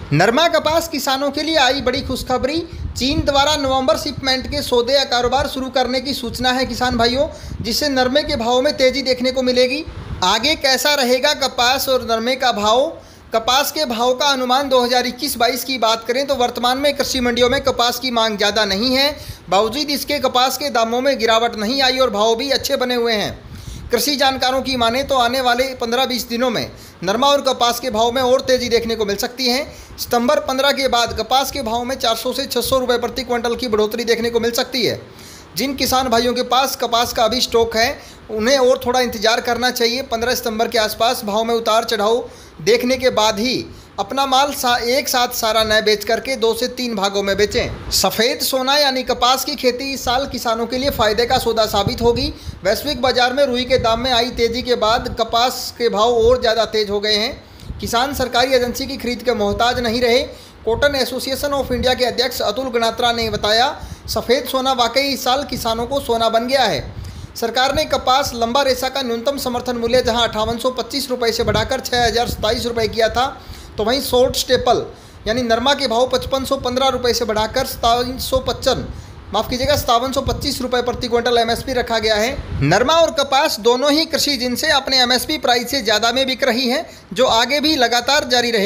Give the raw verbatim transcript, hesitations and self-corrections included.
नरमा कपास किसानों के लिए आई बड़ी खुशखबरी। चीन द्वारा नवंबर शिपमेंट के सौदे या कारोबार शुरू करने की सूचना है किसान भाइयों, जिससे नरमे के भाव में तेजी देखने को मिलेगी। आगे कैसा रहेगा कपास और नरमे का भाव? कपास के भाव का अनुमान दो हज़ार इक्कीस बाईस की बात करें तो वर्तमान में कृषि मंडियों में कपास की मांग ज़्यादा नहीं है। बावजूद इसके कपास के दामों में गिरावट नहीं आई और भाव भी अच्छे बने हुए हैं। कृषि जानकारों की माने तो आने वाले पंद्रह बीस दिनों में नरमा और कपास के भाव में और तेज़ी देखने को मिल सकती है। सितंबर पंद्रह के बाद कपास के भाव में चार सौ से छह सौ रुपये प्रति क्विंटल की बढ़ोतरी देखने को मिल सकती है। जिन किसान भाइयों के पास कपास का अभी स्टॉक है उन्हें और थोड़ा इंतजार करना चाहिए। पंद्रह सितंबर के आसपास भाव में उतार चढ़ाव देखने के बाद ही अपना माल सा एक साथ सारा न बेच करके दो से तीन भागों में बेचें। सफ़ेद सोना यानी कपास की खेती इस साल किसानों के लिए फ़ायदे का सौदा साबित होगी। वैश्विक बाजार में रुई के दाम में आई तेज़ी के बाद कपास के भाव और ज़्यादा तेज हो गए हैं। किसान सरकारी एजेंसी की खरीद के मोहताज नहीं रहे। कॉटन एसोसिएशन ऑफ इंडिया के अध्यक्ष अतुल गणात्रा ने बताया, सफ़ेद सोना वाकई इस साल किसानों को सोना बन गया है। सरकार ने कपास लंबा रेशा का न्यूनतम समर्थन मूल्य जहां अट्ठावन सौ पच्चीस रुपये से बढ़ाकर छः हज़ार सत्ताईस रुपये किया था, तो वहीं शॉर्ट स्टेपल यानी नरमा के भाव पचपन सौ पंद्रह रुपये से बढ़ाकर सतावन सौ पचपन माफ़ कीजिएगा सतावन सौ पच्चीस रुपये प्रति क्विंटल एमएसपी रखा गया है। नरमा और कपास दोनों ही कृषि जिनसे अपने एमएसपी प्राइस से ज़्यादा में बिक रही हैं, जो आगे भी लगातार जारी रहे।